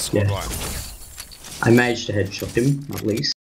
squad Yeah. right. I managed to headshot him, at least.